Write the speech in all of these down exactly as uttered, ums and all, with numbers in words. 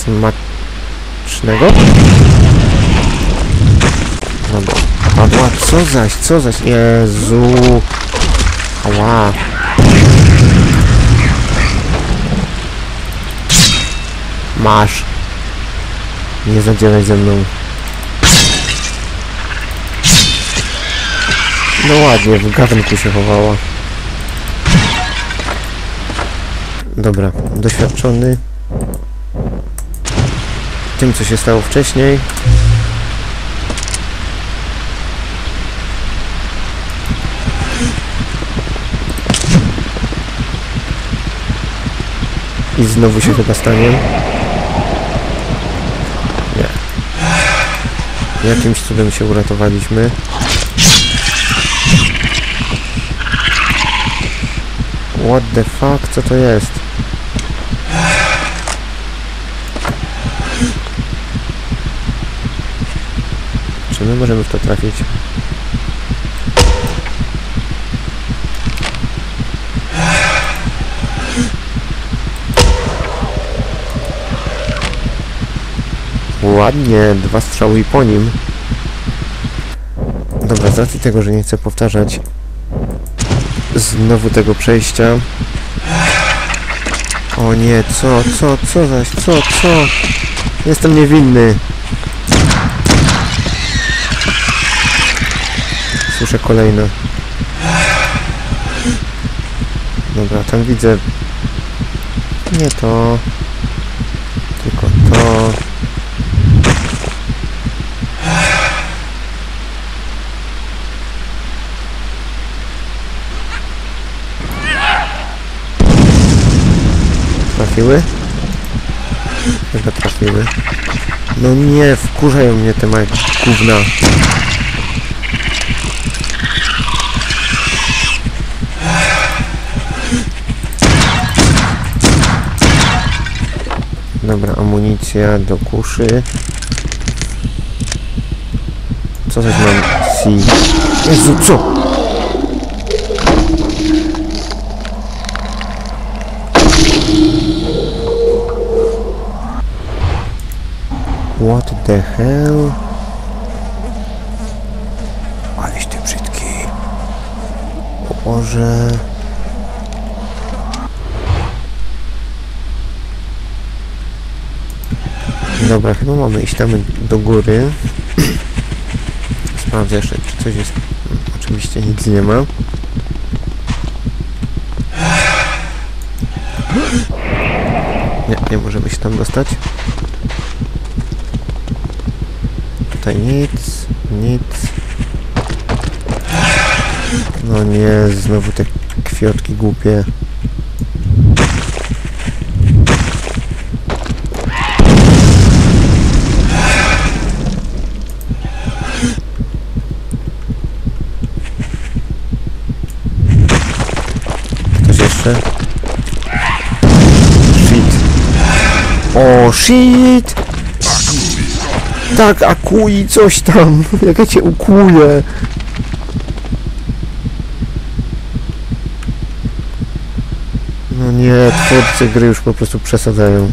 smacznego. Dobra. Padła, co zaś, co zaś, Jezu. Ała. Masz. Nie zadzieraj ze mną. No ładnie, w garnku się chowała. Dobra, doświadczony tym, co się stało wcześniej. I znowu się chyba stanie. Nie. Jakimś cudem się uratowaliśmy. What the fuck? Co to jest? Czy my możemy w to trafić? Ładnie, dwa strzały i po nim. Dobra, z racji tego, że nie chcę powtarzać znowu tego przejścia. O nie, co, co, co zaś, co, co? Jestem niewinny. Słyszę kolejne. Dobra, tam widzę nie to, tylko to. Trafiły? Chyba trafiły. No nie, wkurzają mnie te małe gówna. Dobra, amunicja do kuszy. Co coś mam? C. Jezu, co? What the hell? Aleś ty brzydki. O Boże. Dobra, chyba mamy iść tam do góry. Sprawdzę jeszcze, czy coś jest. Oczywiście nic nie ma. Nie, nie możemy się tam dostać. Tutaj nic, nic. No nie, znowu te kwiotki głupie. Ktoś jeszcze? Shit. O, shit! Tak, akuj coś tam. Jak ja cię ukłuję. No nie, twórcy gry już po prostu przesadzają.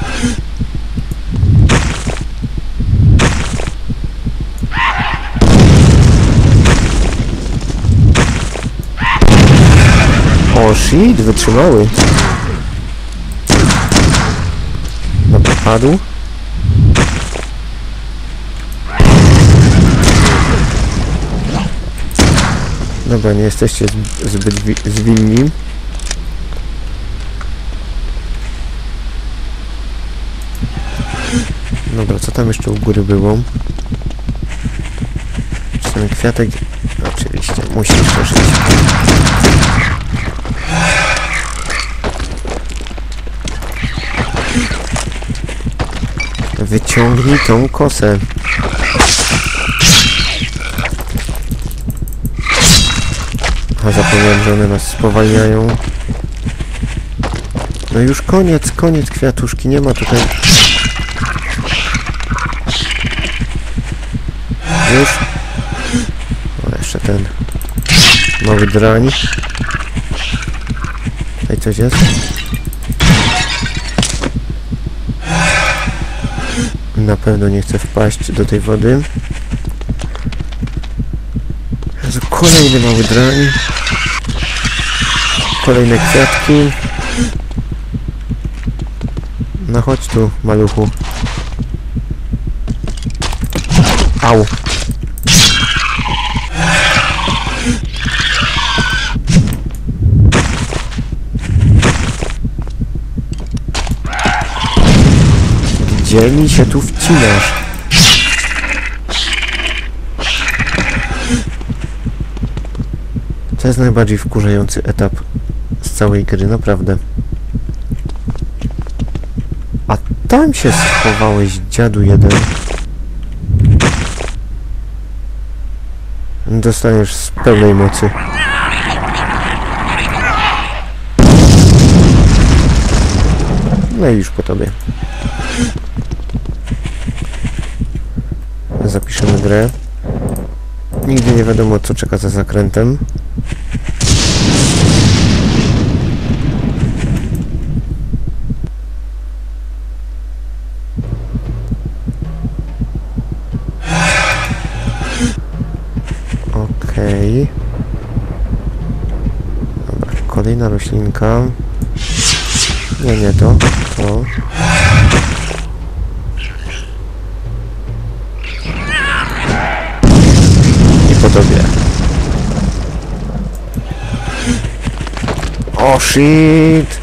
O shit, wytrzymały. Dobra, padł. Dobra, nie jesteście zbyt zwinni. Dobra, co tam jeszcze u góry było? Czy ten kwiatek? Oczywiście, musi jeszcze żyć. Wyciągnij tą kosę. A zapomniałem, że one nas spowalniają. No już koniec, koniec kwiatuszki, nie ma tutaj. Już. O, jeszcze ten mały drań. Tutaj coś jest. Na pewno nie chcę wpaść do tej wody. Jezu, kolejny mały drań. Kolejne kwiatki. No chodź tu, maluchu. Au. Gdzie mi się tu wcinasz? To jest najbardziej wkurzający etap z całej gry, naprawdę. A tam się schowałeś, dziadu jeden. Dostaniesz z pełnej mocy. No i już po tobie. Zapiszemy grę. Nigdy nie wiadomo, co czeka za zakrętem. Okej. Okay. Dobra, kolejna roślinka. Nie, nie to. To. Po tobie. O shit!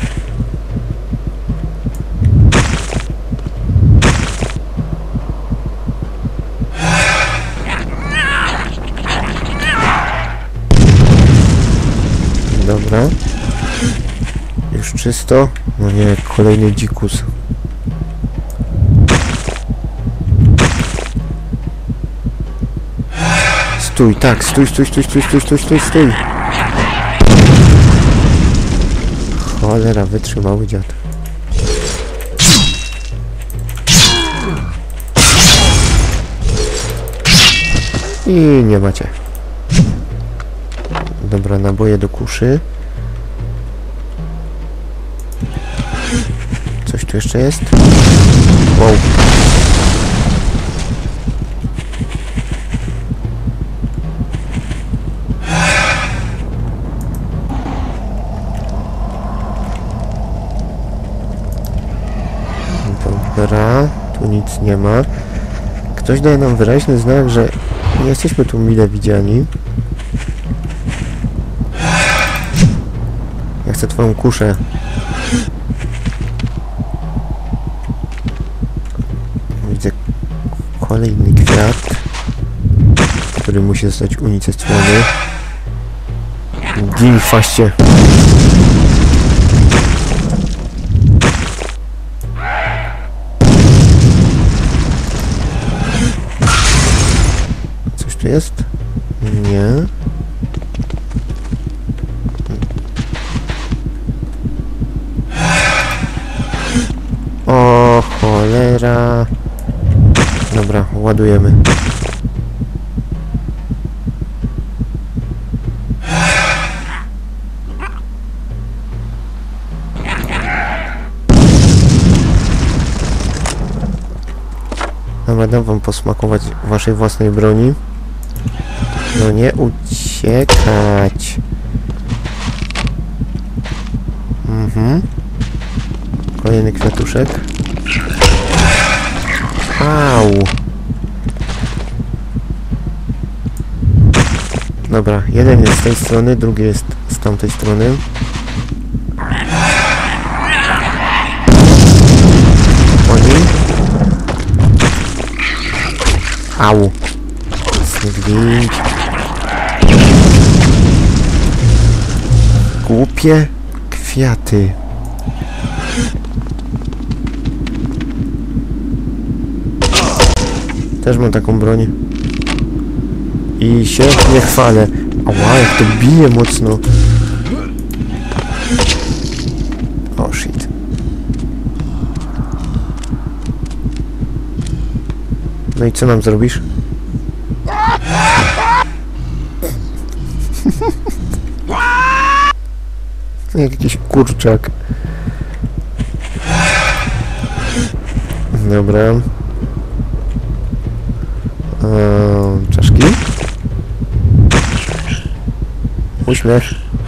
Dobra. Już czysto. No nie, kolejny dzikus. Stój, tak, stój, stój, stój, stój, stój, stój, stój, stój. Cholera, wytrzymały dziad. I nie macie. Dobra, naboje do kuszy. Coś tu jeszcze jest? Wow. Dobra, tu nic nie ma. Ktoś daje nam wyraźny znak, że nie jesteśmy tu mile widziani. Ja chcę twoją kuszę. Widzę kolejny kwiat, który musi zostać unicestwiony. Gin w faście. Coś tu jest? Nie. O cholera. Dobra, ładujemy. Dobra, dam wam posmakować waszej własnej broni. No nie uciekać. Mhm. Kolejny kwiatuszek. Au. Dobra, jeden jest z tej strony, drugi jest z tamtej strony. Oni. Au. Gwint. Głupie kwiaty. Też mam taką broń. I się nie chwalę. Ała, jak to bije mocno. O shit. No i co nam zrobisz? Jak jakiś kurczak. Dobra. Eee, czaszki. Uśmiech.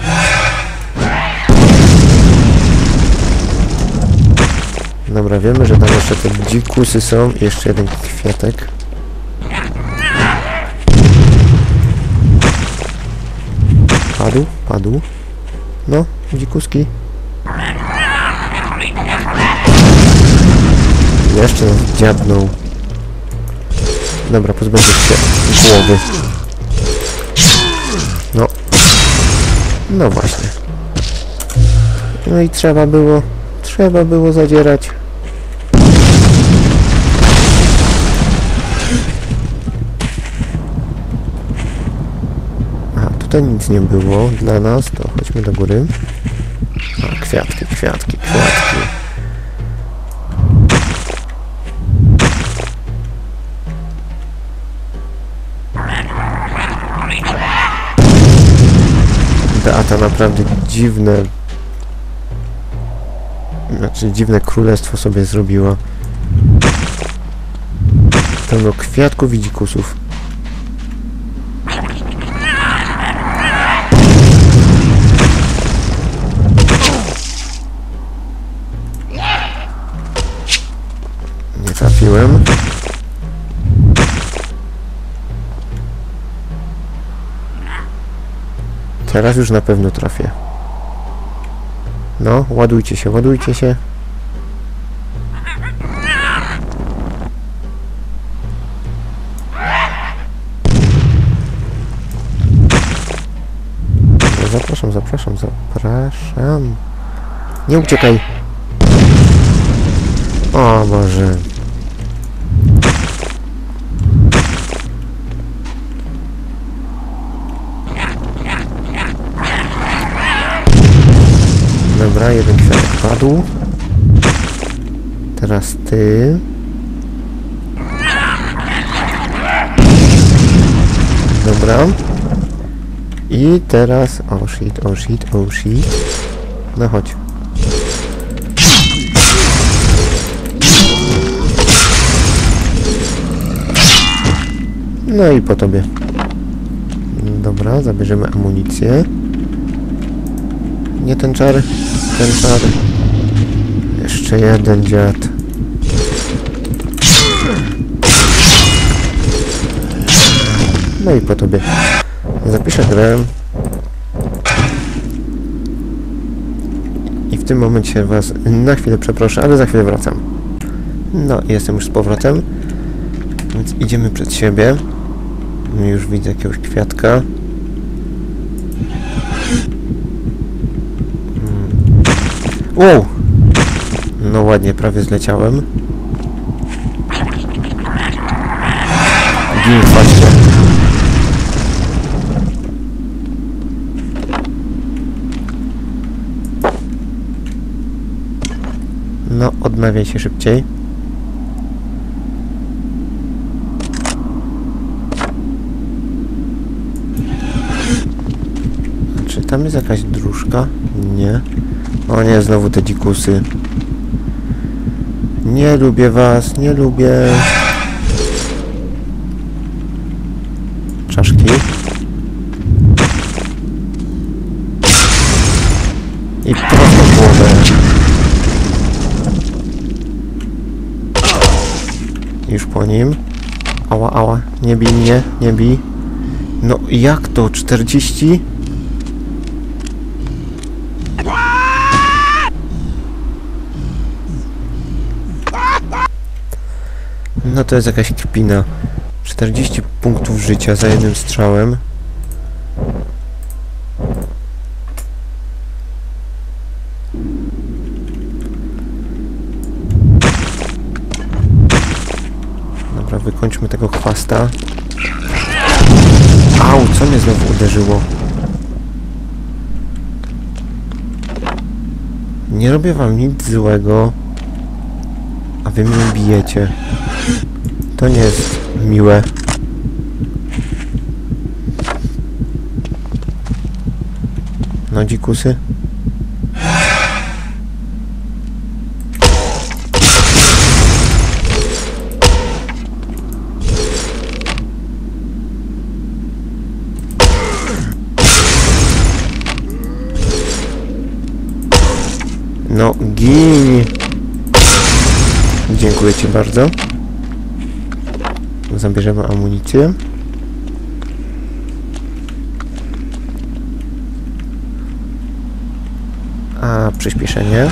Dobra, wiemy, że tam jeszcze te dzikusy są i jeszcze jeden kwiatek. Padł, padł. No, dzikuski. Jeszcze nas dziabnął. Dobra, pozbędę się głowy. No. No właśnie. No i trzeba było, trzeba było zadzierać. Aha, tutaj nic nie było dla nas, to chodźmy do góry. A, kwiatki, kwiatki, kwiatki. Beata naprawdę dziwne, znaczy dziwne królestwo sobie zrobiła. Pełno kwiatków i dzikusów. Nie trafiłem. Teraz już na pewno trafię. No, ładujcie się, ładujcie się. No, zapraszam, zapraszam, zapraszam. Nie uciekaj. O Boże. Dobra, jeden kwiatek padł. Teraz ty. Dobra. I teraz... Oh shit, oh shit, oh shit. No chodź. No i po tobie. Dobra, zabierzemy amunicję. Nie ten czar, ten czar. Jeszcze jeden dziad. No i po tobie. Zapiszę grę. I w tym momencie was na chwilę przeproszę, ale za chwilę wracam. No, jestem już z powrotem. Więc idziemy przed siebie. Już widzę jakiegoś kwiatka. Wow! No ładnie, prawie zleciałem. Gin, patrzcie. No, odnawiaj się szybciej. Czy tam jest jakaś dróżka? Nie. O nie, znowu te dzikusy. Nie lubię was, nie lubię. Czaszki. I prosto w głowę. Już po nim. Ała, ała. Nie bij mnie, nie bij. No jak to? czterdzieści? No to jest jakaś kpina. czterdzieści punktów życia za jednym strzałem. Dobra, wykończmy tego chwasta. Au, co mnie znowu uderzyło? Nie robię wam nic złego, a wy mnie bijecie. To nie jest miłe. No dzikusy. No, gin! Dziękuję ci bardzo. Zabierzemy amunicję. A, przyspieszenie.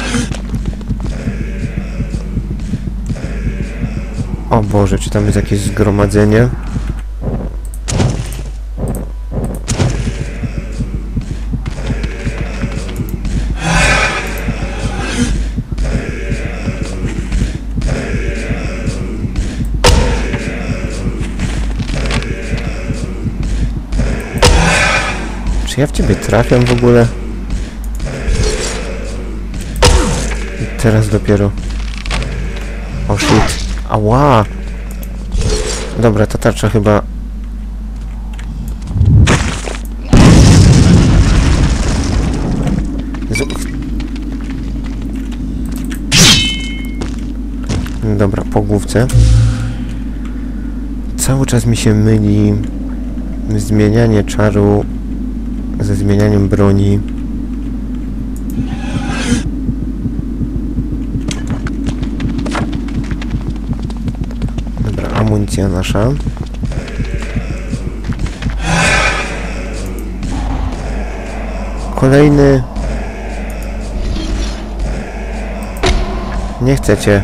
O Boże, czy tam jest jakieś zgromadzenie? Czy ja w ciebie trafiam w ogóle? I teraz dopiero. O shit. Ała! Dobra, ta tarcza chyba... Jezu. Dobra, po główce. Cały czas mi się myli zmienianie czaru ze zmienianiem broni. Dobra, amunicja nasza. Kolejny. Nie chcecie.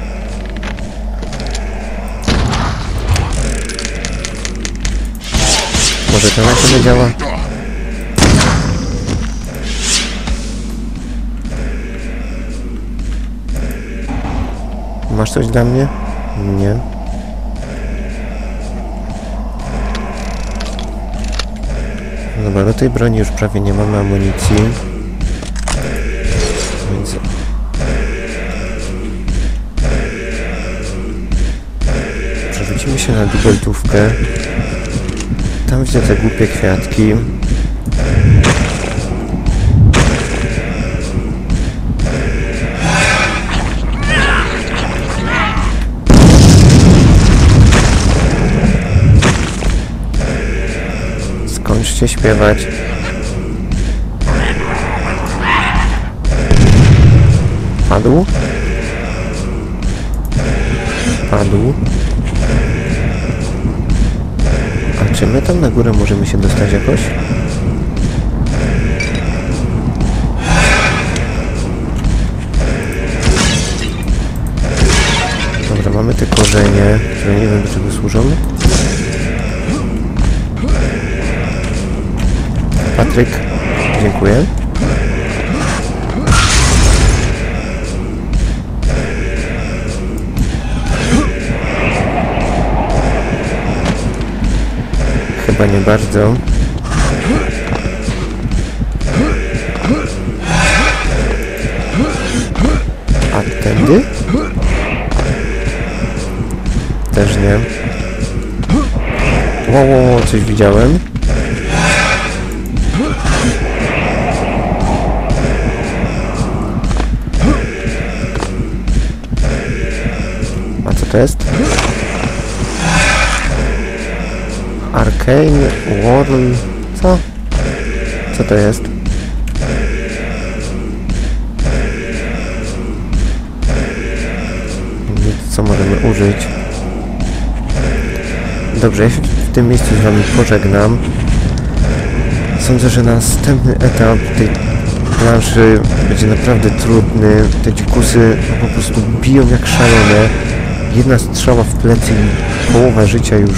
Może to na siebie działa? Masz coś dla mnie? Nie. Dobra, do tej broni już prawie nie mamy amunicji. Więc... przerzucimy się na dubeltówkę. Tam widzę te głupie kwiatki. Skończcie śpiewać. Padł? Padł. A czy my tam na górę możemy się dostać jakoś? Dobra, mamy te korzenie, które nie wiem do czego służą. Patryk, dziękuję. Chyba nie bardzo. A tędy? Też nie. Wow, wow, wow, coś widziałem. A co to jest? Arcane World... Co? Co to jest? Co możemy użyć? Dobrze, ja się w tym miejscu z wami pożegnam. Sądzę, że następny etap tej planszy będzie naprawdę trudny. Te dzikusy no, po prostu biją jak szalone. Jedna strzała w plecy i połowa życia już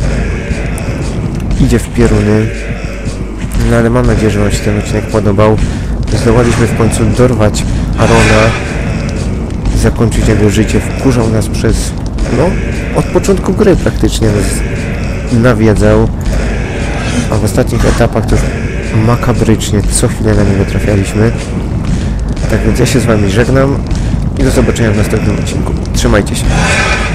idzie w pioruny. No ale mam nadzieję, że wam się ten odcinek podobał. Zdołaliśmy w końcu dorwać Arona i zakończyć jego życie. Wkurzał nas przez, no, od początku gry praktycznie nas nawiedzał. A w ostatnich etapach to już makabrycznie co chwilę na niego trafialiśmy. Tak więc ja się z wami żegnam i do zobaczenia w następnym odcinku. Trzymajcie się.